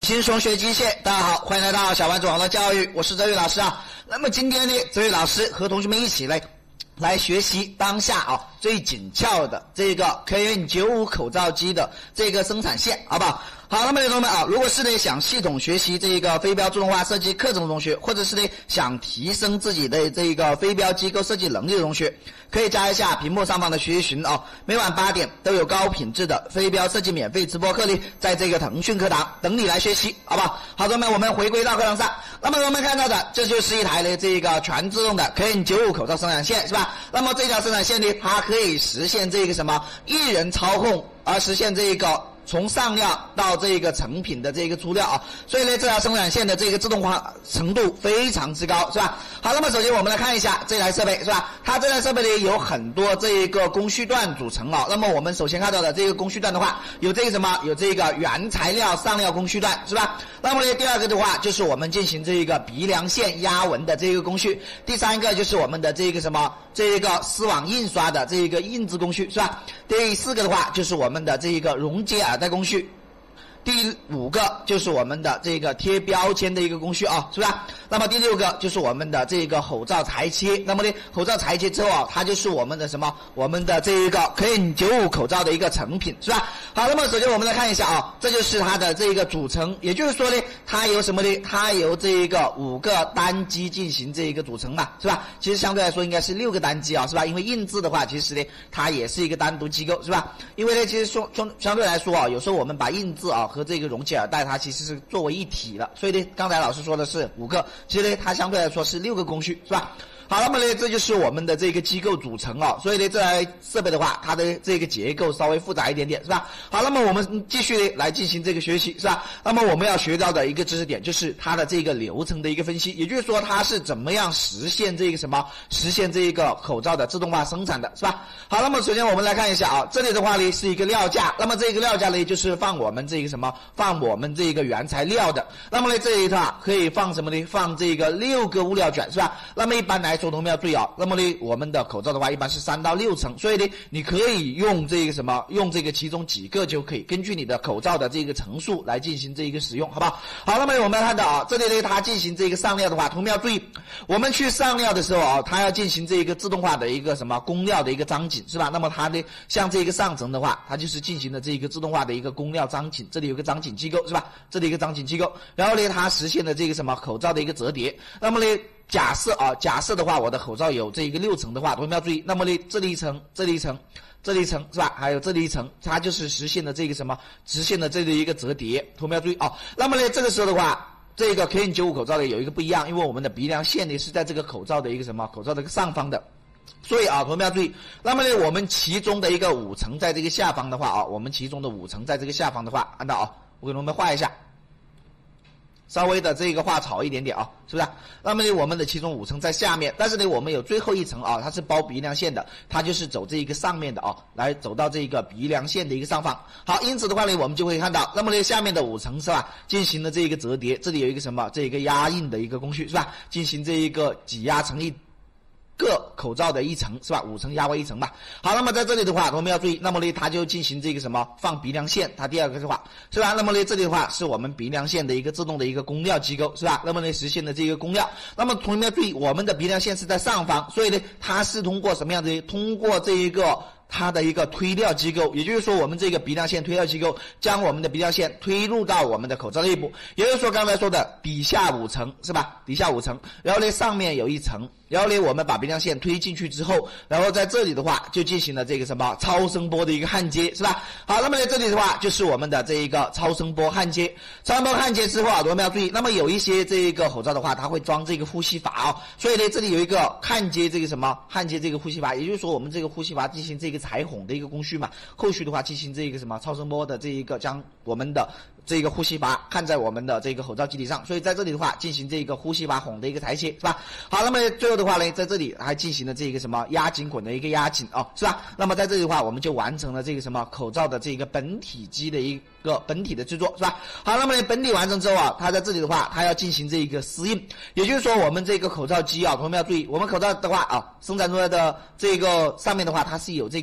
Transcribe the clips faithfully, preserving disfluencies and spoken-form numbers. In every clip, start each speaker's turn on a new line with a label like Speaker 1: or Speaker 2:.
Speaker 1: 轻松学机械，大家好，欢迎来到小班主网络教育，我是周宇老师啊。那么今天呢，周宇老师和同学们一起来来学习当下啊最紧俏的这个 K N 九五 口罩机的这个生产线，好不好？好，那么同学们啊，如果是呢想系统学习这个飞镖自动化设计课程的同学，或者是呢想提升自己的这个飞镖机构设计能力的同学，可以加一下屏幕上方的学习群啊，每晚八点都有高品质的飞镖设计免费直播课呢，在这个腾讯课堂等你来学习，好不好？好，同学们，我们回归到课堂上，那么我们看到的这就是一台的这个全自动的 K N 九五 口罩生产线，是吧？那么这条生产线呢，它可以实现这个什么一人操控，而实现这个从上料到这个成品的这个出料啊，所以呢，这条生产线的这个自动化程度非常之高，是吧？好，那么首先我们来看一下这台设备，是吧？它这台设备呢有很多这个工序段组成啊。那么我们首先看到的这个工序段的话，有这个什么？有这个原材料上料工序段，是吧？那么呢，第二个的话就是我们进行这个鼻梁线压纹的这个工序，第三个就是我们的这个什么？这个丝网印刷的这个印制工序，是吧？第四个的话就是我们的这个熔接耳带工序。第五个就是我们的这个贴标签的一个工序啊，是吧？那么第六个就是我们的这个口罩裁切，那么呢，口罩裁切之后啊，它就是我们的什么？我们的这一个 K N 九五 口罩的一个成品，是吧？好，那么首先我们来看一下啊，这就是它的这个组成，也就是说呢，它由什么呢？它由这一个五个单机进行这一个组成嘛，是吧？其实相对来说应该是六个单机啊，是吧？因为印制的话，其实呢，它也是一个单独机构，是吧？因为呢，其实说相相对来说啊，有时候我们把印制啊和这个熔接耳带它其实是作为一体的，所以呢，刚才老师说的是五个，其实呢，它相对来说是六个工序，是吧？好，那么呢，这就是我们的这个机构组成啊，所以呢，这台设备的话，它的这个结构稍微复杂一点点，是吧？好，那么我们继续来进行这个学习，是吧？那么我们要学到的一个知识点就是它的这个流程的一个分析，也就是说它是怎么样实现这个什么，实现这个口罩的自动化生产的，是吧？好，那么首先我们来看一下啊，这里的话呢是一个料架，那么这个料架呢就是放我们这个什么，放我们这个原材料的，那么呢这里头啊可以放什么呢？放这个六个物料卷，是吧？那么一般来说，同学们要注意啊，那么呢，我们的口罩的话一般是三到六层，所以呢，你可以用这个什么，用这个其中几个就可以，根据你的口罩的这个层数来进行这一个使用，好不好？好，那么我们看到啊，这里呢，它进行这个上料的话，同学们要注意，我们去上料的时候啊，它要进行这个自动化的一个什么工料的一个张紧，是吧？那么它呢，像这个上层的话，它就是进行了这个自动化的一个工料张紧，这里有个张紧机构，是吧？这里有个张紧机构，然后呢，它实现了这个什么口罩的一个折叠，那么呢。假设啊，假设的话，我的口罩有这一个六层的话，同学们要注意，那么呢，这里一层，这里一层，这里一层是吧？还有这里一层，它就是实现了这个什么？实现了这里一个折叠，同学们要注意啊。那么呢，这个时候的话，这个 K N 九五 口罩呢有一个不一样，因为我们的鼻梁线呢是在这个口罩的一个什么？口罩的一个上方的。所以啊，同学们要注意。那么呢，我们其中的一个五层在这个下方的话啊，我们其中的五层在这个下方的话，按照啊，我给同学们画一下。稍微的这个画草一点点啊，是不是？那么呢，我们的其中五层在下面，但是呢，我们有最后一层啊，它是包鼻梁线的，它就是走这一个上面的啊，来走到这个鼻梁线的一个上方。好，因此的话呢，我们就会看到，那么呢，下面的五层是吧，进行了这一个折叠，这里有一个什么，这一个压印的一个工序是吧？进行这一个挤压成一各口罩的一层是吧？五层压为一层吧。好，那么在这里的话，我们要注意，那么呢，它就进行这个什么放鼻梁线，它第二个的话是吧？那么呢，这里的话是我们鼻梁线的一个自动的一个工料机构是吧？那么呢，实现的这个工料。那么同学们要注意，我们的鼻梁线是在上方，所以呢，它是通过什么样的？通过这一个。它的一个推料机构，也就是说我们这个鼻梁线推料机构将我们的鼻梁线推入到我们的口罩内部，也就是说刚才说的底下五层是吧？底下五层，然后呢上面有一层，然后呢我们把鼻梁线推进去之后，然后在这里的话就进行了这个什么超声波的一个焊接是吧？好，那么呢这里的话就是我们的这一个超声波焊接，超声波焊接之后啊，我们要注意，那么有一些这一个口罩的话，它会装这个呼吸阀哦，所以呢这里有一个焊接这个什么焊接这个呼吸阀，也就是说我们这个呼吸阀进行这个裁孔的一个工序嘛，后续的话进行这个什么超声波的这一个将我们的这个呼吸阀焊在我们的这个口罩基体上，所以在这里的话进行这个呼吸阀孔的一个裁切是吧？好，那么最后的话呢，在这里还进行了这个什么压紧滚的一个压紧啊、哦，是吧？那么在这里的话，我们就完成了这个什么口罩的这个本体机的一个本体的制作是吧？好，那么本体完成之后啊，它在这里的话，它要进行这个丝印，也就是说我们这个口罩机啊，同学们要注意，我们口罩的话啊，生产出来的这个上面的话，它是有这个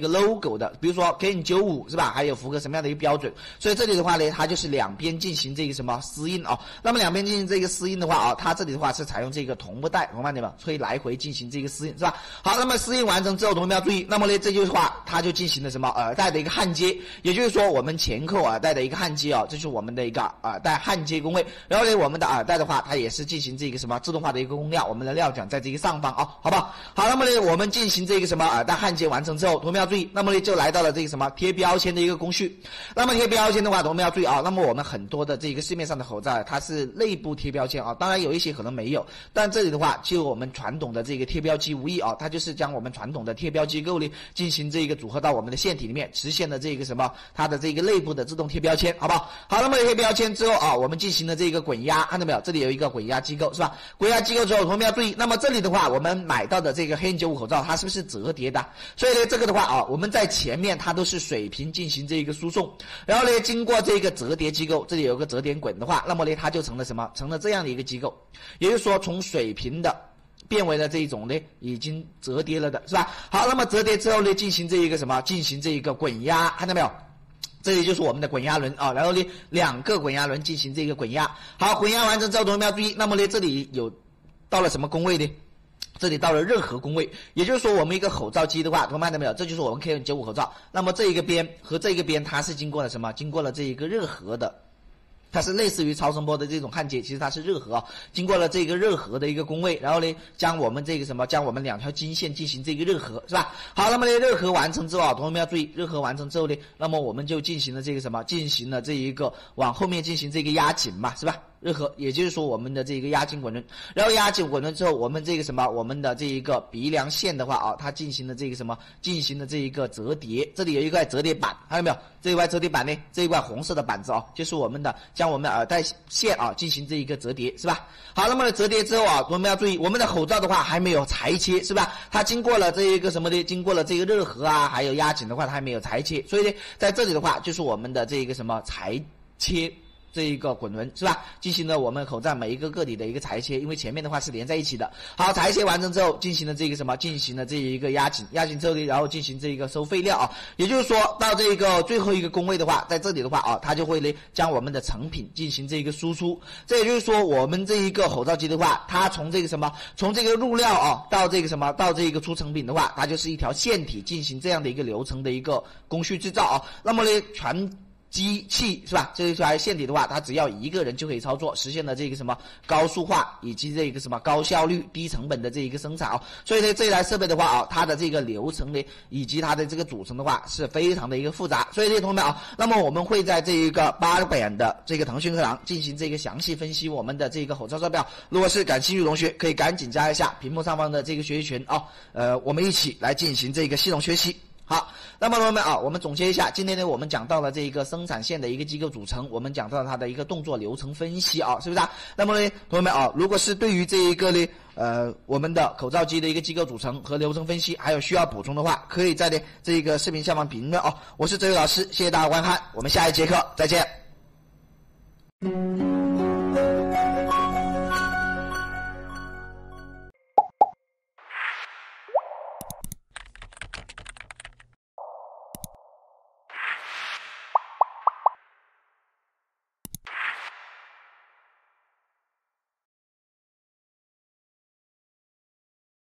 Speaker 1: 个 logo 的，比如说 K N 九十五 是吧？还有符合什么样的一个标准？所以这里的话呢，它就是两边进行这个什么丝印啊。那么两边进行这个丝印的话啊，它这里的话是采用这个同步带，同伴对吧？可以来回进行这个丝印是吧？好，那么丝印完成之后，同学们要注意，那么呢，这句话它就进行了什么耳带的一个焊接，也就是说我们前扣耳带的一个焊接啊，这是我们的一个耳带焊接工位。然后呢，我们的耳带的话，它也是进行这个什么自动化的一个工料，我们的料卷在这个上方啊，好不好？好，那么呢，我们进行这个什么耳带焊接完成之后，同学们要注意，那么呢就来到了这个什么贴标签的一个工序。那么贴标签的话，同学们要注意啊，那么我们很多的这个市面上的口罩，它是内部贴标签啊，当然有一些可能没有，但这里的话，就我们传统的这个贴标机无异啊，它就是将我们传统的贴标机构呢进行这个组合到我们的线体里面，实现了这个什么它的这个内部的自动贴标签，好不好？好，那么贴标签之后啊，我们进行了这个滚压，看到没有？这里有一个滚压机构是吧？滚压机构之后，同学们要注意，那么这里的话，我们买到的这个黑 N 九十五口罩，它是不是折叠的？所以呢，这个的话啊，我们在前面它都是水平进行这个输送，然后呢，经过这个折叠机构，这里有个折叠滚的话，那么呢，它就成了什么？成了这样的一个机构，也就是说，从水平的变为了这种呢，已经折叠了的是吧？好，那么折叠之后呢，进行这一个什么？进行这一个滚压，看到没有？这里就是我们的滚压轮啊，然后呢，两个滚压轮进行这个滚压。好，滚压完成之后，同学们要注意，那么呢，这里有到了什么工位呢？这里到了热合工位，也就是说，我们一个口罩机的话，同学们看到没有？这就是我们 K N 九十五 口罩。那么这一个边和这个边，它是经过了什么？经过了这一个热合的。它是类似于超声波的这种焊接，其实它是热合，经过了这个热合的一个工位，然后呢，将我们这个什么，将我们两条金线进行这个热合，是吧？好，那么呢，热合完成之后啊，同学们要注意，热合完成之后呢，那么我们就进行了这个什么，进行了这一个往后面进行这个压紧嘛，是吧？热合，也就是说我们的这个压紧滚轮，然后压紧滚轮之后，我们这个什么，我们的这一个鼻梁线的话啊，它进行了这个什么，进行了这一个折叠，这里有一块折叠板，看到没有？这一块折叠板呢，这一块红色的板子啊，就是我们的将我们的耳带线啊进行这一个折叠，是吧？好，那么折叠之后啊，我们要注意，我们的口罩的话还没有裁切，是吧？它经过了这一个什么的，经过了这个热合啊，还有压紧的话，它还没有裁切，所以呢，在这里的话就是我们的这一个什么裁切。这一个滚轮是吧？进行了我们口罩每一个个体的一个裁切，因为前面的话是连在一起的。好，裁切完成之后，进行了这个什么？进行了这一个压紧，压紧之后呢，然后进行这一个收废料啊。也就是说到这个最后一个工位的话，在这里的话啊，它就会呢将我们的成品进行这个输出。这也就是说，我们这一个口罩机的话，它从这个什么？从这个入料啊到这个什么？到这个出成品的话，它就是一条线体进行这样的一个流程的一个工序制造啊。那么呢，全机器是吧？这一台线体的话，它只要一个人就可以操作，实现了这个什么高速化以及这个什么高效率、低成本的这一个生产啊。所以呢，这一台设备的话啊，它的这个流程呢，以及它的这个组成的话，是非常的一个复杂。所以这些同学们啊，那么我们会在这一个八版的这个腾讯课堂进行这个详细分析我们的这个口罩照表。如果是感兴趣的同学，可以赶紧加一下屏幕上方的这个学习群啊，呃，我们一起来进行这个系统学习。好，那么同学们啊，我们总结一下，今天呢我们讲到了这一个生产线的一个机构组成，我们讲到了它的一个动作流程分析啊，是不是啊？那么呢，同学们啊，如果是对于这一个呢，呃，我们的口罩机的一个机构组成和流程分析，还有需要补充的话，可以在呢这个视频下方评论啊。我是哲宇老师，谢谢大家观看，我们下一节课再见。